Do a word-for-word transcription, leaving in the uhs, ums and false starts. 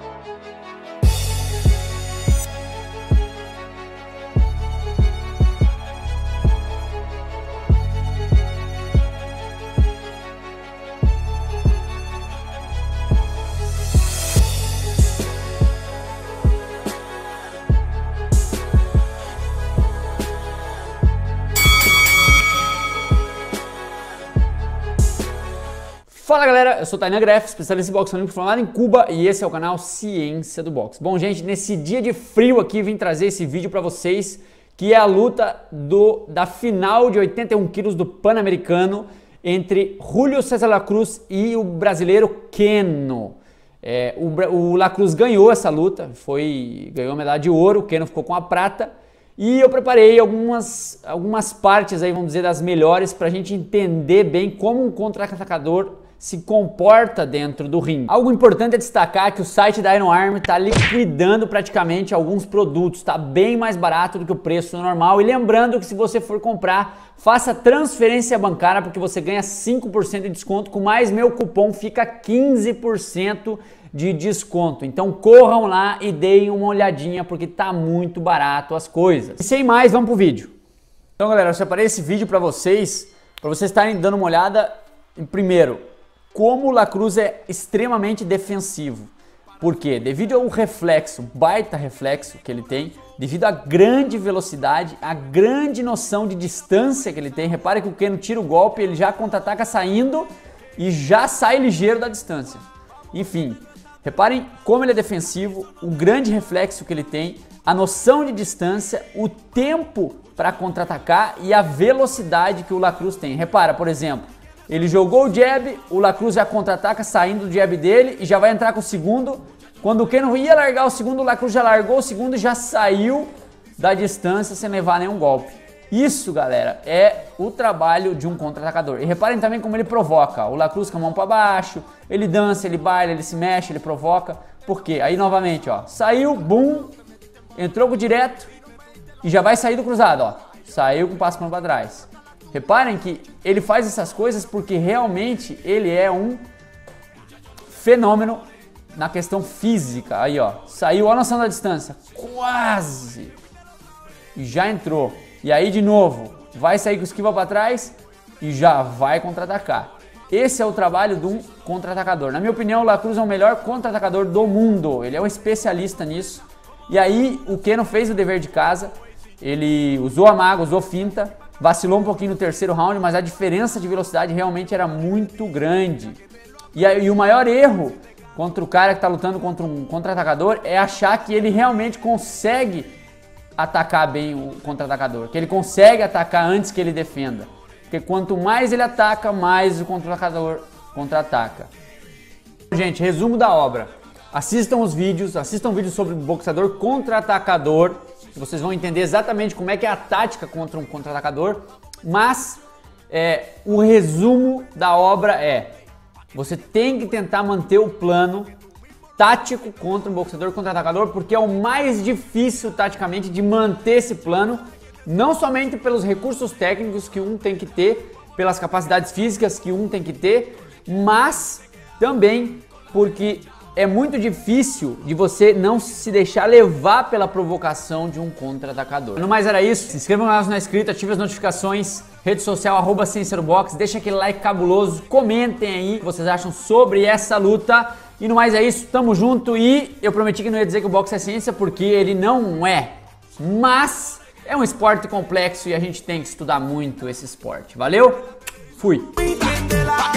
Fala galera, eu sou o Tainan Greff, especialista em boxe olímpico formado em Cuba e esse é o canal Ciência do Boxe. Bom gente, nesse dia de frio aqui vim trazer esse vídeo para vocês que é a luta do, da final de oitenta e um quilos do Pan-Americano entre Julio César Lacruz e o brasileiro Keno. É, o, o Lacruz ganhou essa luta, foi, ganhou a medalha de ouro, o Keno ficou com a prata. E eu preparei algumas, algumas partes aí, vamos dizer, das melhores para a gente entender bem como um contra-atacador se comporta dentro do ringue. Algo importante é destacar que o site da Iron Army está liquidando praticamente alguns produtos, está bem mais barato do que o preço normal. E lembrando que se você for comprar, faça transferência bancária porque você ganha cinco por cento de desconto, com mais meu cupom fica quinze por cento de desconto. Então corram lá e deem uma olhadinha porque tá muito barato as coisas. E sem mais, vamos pro vídeo. Então galera, eu separei esse vídeo para vocês, para vocês estarem dando uma olhada em primeiro, como o Lacruz é extremamente defensivo. Por quê? Devido ao reflexo, baita reflexo que ele tem, devido à grande velocidade, à grande noção de distância que ele tem. Repare que o Keno tira o golpe, ele já contra-ataca saindo e já sai ligeiro da distância. Enfim, reparem como ele é defensivo, o grande reflexo que ele tem, a noção de distância, o tempo para contra-atacar e a velocidade que o Lacruz tem. Repara, por exemplo, ele jogou o jab, o Lacruz já contra-ataca saindo do jab dele e já vai entrar com o segundo. Quando o Keno ia largar o segundo, o Lacruz já largou o segundo e já saiu da distância sem levar nenhum golpe. Isso, galera, é o trabalho de um contra-atacador. E reparem também como ele provoca. O Lacruz com a mão para baixo, ele dança, ele baila, ele se mexe, ele provoca. Por quê? Aí novamente, ó, saiu, bum, entrou com direto e já vai sair do cruzado, ó. Saiu com o passo para trás. Reparem que ele faz essas coisas porque realmente ele é um fenômeno na questão física. Aí, ó, saiu a noção da distância, quase, e já entrou. E aí, de novo, vai sair com esquiva para trás e já vai contra-atacar. Esse é o trabalho de um contra-atacador. Na minha opinião, o Lacruz é o melhor contra-atacador do mundo. Ele é um especialista nisso. E aí, o Keno fez o dever de casa. Ele usou a maga, usou finta. Vacilou um pouquinho no terceiro round, mas a diferença de velocidade realmente era muito grande. E, aí, e o maior erro contra o cara que está lutando contra um contra-atacador é achar que ele realmente consegue atacar bem o contra-atacador, que ele consegue atacar antes que ele defenda. Porque quanto mais ele ataca, mais o contra-atacador contra-ataca. Gente, resumo da obra. Assistam os vídeos, assistam vídeos sobre boxeador contra-atacador, que vocês vão entender exatamente como é que é a tática contra um contra-atacador. Mas é, o resumo da obra é: você tem que tentar manter o plano tático contra um boxeador contra-atacador, porque é o mais difícil taticamente de manter esse plano, não somente pelos recursos técnicos que um tem que ter, pelas capacidades físicas que um tem que ter, mas também porque é muito difícil de você não se deixar levar pela provocação de um contra-atacador. No mais era isso, se inscreva no canal se não é inscrito, ative as notificações, rede social arroba Ciência do Boxe, deixa aquele like cabuloso, comentem aí o que vocês acham sobre essa luta. E no mais é isso, tamo junto e eu prometi que não ia dizer que o boxe é ciência porque ele não é, mas é um esporte complexo e a gente tem que estudar muito esse esporte. Valeu? Fui!